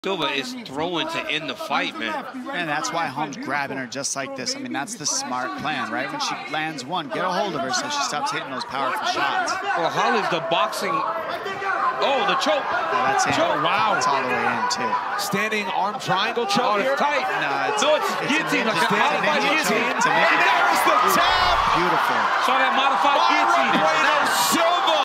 Silva is throwing to end the fight, man. And that's why Holm's grabbing her just like this. I mean, that's the smart plan, right? When she lands one, get a hold of her so she stops hitting those powerful shots. Well, Holly's the boxing. Oh, the choke. Yeah, that's in. Choke. Wow. It's all the way in, too. Standing arm triangle choke. Oh, it's tight. No, it's guillotine. Like a standing modified ninja guillotine. choke. And there's the tap. Beautiful. Saw that modified guillotine. Bueno, Silva.